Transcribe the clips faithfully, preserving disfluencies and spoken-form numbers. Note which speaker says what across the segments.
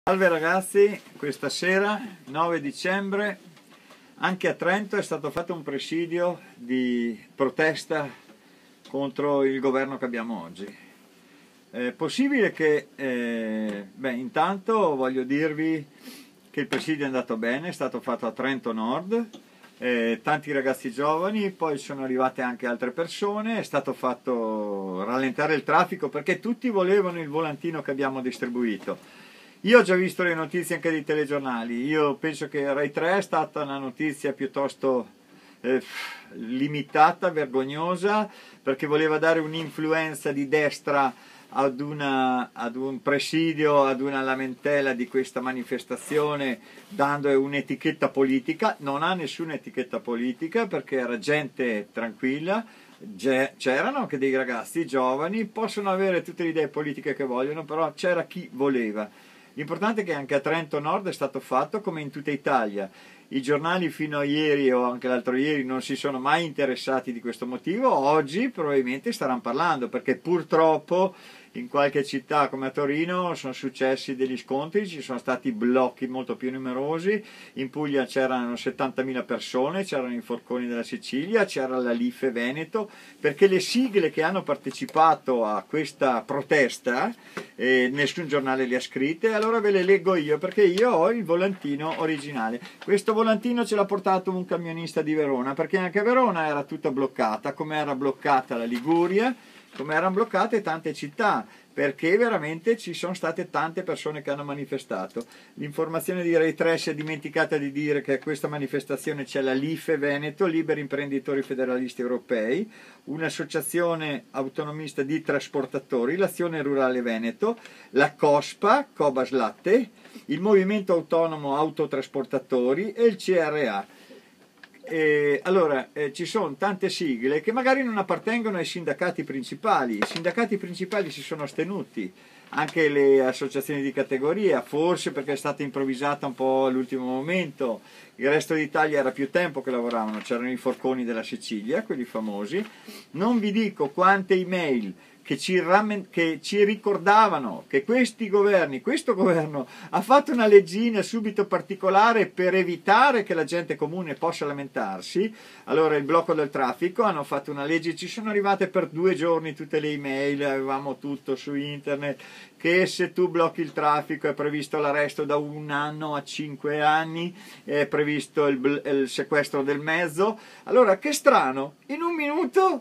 Speaker 1: Salve ragazzi, questa sera, nove dicembre, anche a Trento è stato fatto un presidio di protesta contro il governo che abbiamo oggi. È possibile che, eh, beh, intanto voglio dirvi che il presidio è andato bene, è stato fatto a Trento Nord, eh, tanti ragazzi giovani, poi sono arrivate anche altre persone, è stato fatto rallentare il traffico perché tutti volevano il volantino che abbiamo distribuito. Io ho già visto le notizie anche dei telegiornali, io penso che Rai tre è stata una notizia piuttosto eh, limitata, vergognosa, perché voleva dare un'influenza di destra ad, una, ad un presidio, ad una lamentela di questa manifestazione, dando un'etichetta politica. Non ha nessuna etichetta politica perché era gente tranquilla. C'erano anche dei ragazzi giovani, possono avere tutte le idee politiche che vogliono, però c'era chi voleva. L'importante è che anche a Trento Nord è stato fatto come in tutta Italia. I giornali fino a ieri o anche l'altro ieri non si sono mai interessati di questo motivo, oggi probabilmente staranno parlando, perché purtroppo in qualche città come a Torino sono successi degli scontri, ci sono stati blocchi molto più numerosi, in Puglia c'erano settantamila persone, c'erano i forconi della Sicilia, c'era la Life Veneto, perché le sigle che hanno partecipato a questa protesta eh, nessun giornale le ha scritte, allora ve le leggo io perché io ho il volantino originale. Questo volantino ce l'ha portato un camionista di Verona, perché anche Verona era tutta bloccata, come era bloccata la Liguria, come erano bloccate tante città, perché veramente ci sono state tante persone che hanno manifestato. L'informazione di Rai tre si è dimenticata di dire che a questa manifestazione c'è la Life Veneto, Liberi Imprenditori Federalisti Europei, un'associazione autonomista di trasportatori, l'Azione Rurale Veneto, la COSPA, Cobas Latte, il Movimento Autonomo Autotrasportatori e il C R A. Eh, allora, eh, ci sono tante sigle che magari non appartengono ai sindacati principali, i sindacati principali si sono astenuti, anche le associazioni di categoria, forse perché è stata improvvisata un po' all'ultimo momento, il resto d'Italia era più tempo che lavoravano, c'erano i forconi della Sicilia, quelli famosi, non vi dico quante email che ci, che ci ricordavano che questi governi, questo governo ha fatto una leggina subito particolare per evitare che la gente comune possa lamentarsi. Allora il blocco del traffico, hanno fatto una legge, ci sono arrivate per due giorni tutte le email, avevamo tutto su internet, che se tu blocchi il traffico è previsto l'arresto da un anno a cinque anni, è previsto il, il sequestro del mezzo. Allora che strano, in un minuto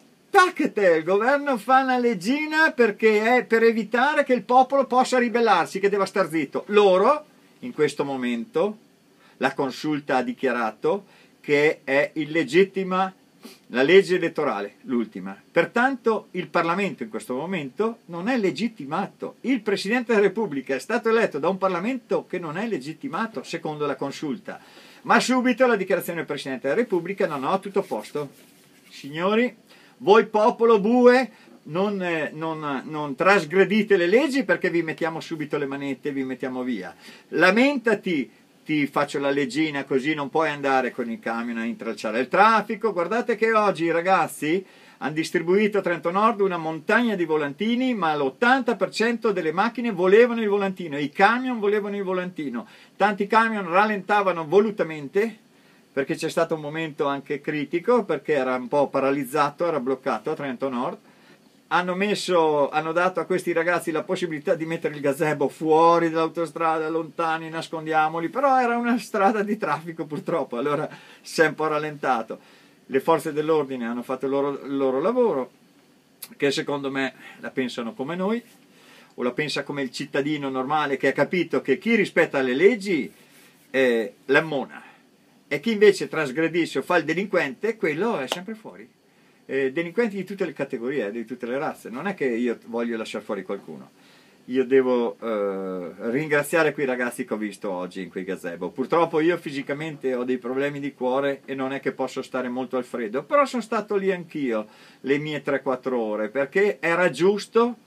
Speaker 1: il governo fa una leggina perché è per evitare che il popolo possa ribellarsi, che deve star zitto. Loro, in questo momento, la consulta ha dichiarato che è illegittima la legge elettorale, l'ultima. Pertanto il Parlamento in questo momento non è legittimato. Il Presidente della Repubblica è stato eletto da un Parlamento che non è legittimato, secondo la consulta. Ma subito la dichiarazione del Presidente della Repubblica: no, no, tutto a posto. Signori, voi popolo bue non, eh, non, non trasgredite le leggi perché vi mettiamo subito le manette e vi mettiamo via. Lamentati, ti faccio la leggina così non puoi andare con il camion a intralciare il traffico. Guardate che oggi i ragazzi hanno distribuito a Trento Nord una montagna di volantini, ma l'ottanta per cento delle macchine volevano il volantino, i camion volevano il volantino. Tanti camion rallentavano volutamente, perché c'è stato un momento anche critico, perché era un po' paralizzato, era bloccato a Trento Nord. Hanno, messo, hanno dato a questi ragazzi la possibilità di mettere il gazebo fuori dall'autostrada, lontani, nascondiamoli, però era una strada di traffico purtroppo, allora si è un po' rallentato. Le forze dell'ordine hanno fatto il loro, il loro lavoro, che secondo me la pensano come noi, o la pensa come il cittadino normale che ha capito che chi rispetta le leggi eh, l'ammona. E chi invece trasgredisce o fa il delinquente, quello è sempre fuori. Eh, delinquenti di tutte le categorie, di tutte le razze. Non è che io voglio lasciare fuori qualcuno. Io devo eh, ringraziare quei ragazzi che ho visto oggi in quei gazebo. Purtroppo io fisicamente ho dei problemi di cuore e non è che posso stare molto al freddo, però sono stato lì anch'io le mie tre quattro ore, perché era giusto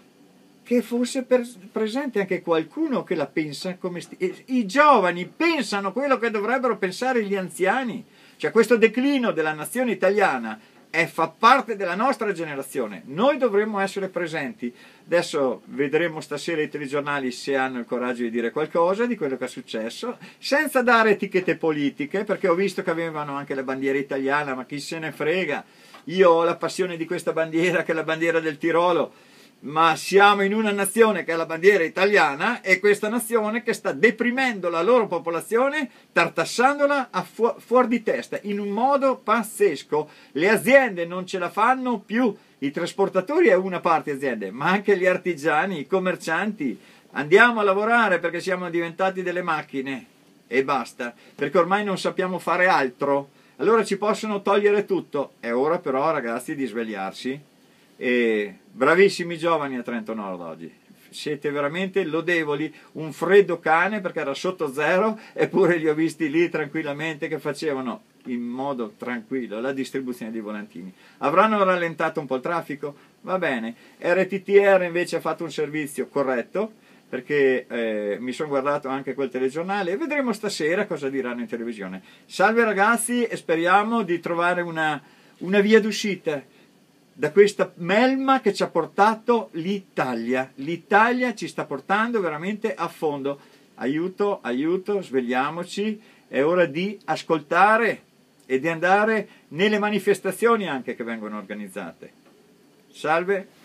Speaker 1: che fosse presente anche qualcuno che la pensa come i giovani pensano quello che dovrebbero pensare gli anziani. Cioè questo declino della nazione italiana è, fa parte della nostra generazione, noi dovremmo essere presenti. Adesso vedremo stasera i telegiornali se hanno il coraggio di dire qualcosa di quello che è successo, senza dare etichette politiche, perché ho visto che avevano anche la bandiera italiana, ma chi se ne frega, io ho la passione di questa bandiera che è la bandiera del Tirolo, ma siamo in una nazione che è la bandiera italiana e questa nazione che sta deprimendo la loro popolazione, tartassandola a fu fuori di testa in un modo pazzesco. Le aziende non ce la fanno più, i trasportatori è una parte aziende, ma anche gli artigiani, i commercianti. Andiamo a lavorare perché siamo diventati delle macchine e basta, perché ormai non sappiamo fare altro. Allora ci possono togliere tutto, è ora però ragazzi di svegliarsi. E bravissimi giovani a Trento Nord oggi, siete veramente lodevoli, un freddo cane perché era sotto zero eppure li ho visti lì tranquillamente che facevano in modo tranquillo la distribuzione dei volantini. Avranno rallentato un po' il traffico? Va bene. R T T R invece ha fatto un servizio corretto, perché eh, mi sono guardato anche quel telegiornale e vedremo stasera cosa diranno in televisione. Salve ragazzi e speriamo di trovare una, una via d'uscita da questa melma che ci ha portato l'Italia. L'Italia ci sta portando veramente a fondo. Aiuto, aiuto, svegliamoci, è ora di ascoltare e di andare nelle manifestazioni anche che vengono organizzate. Salve.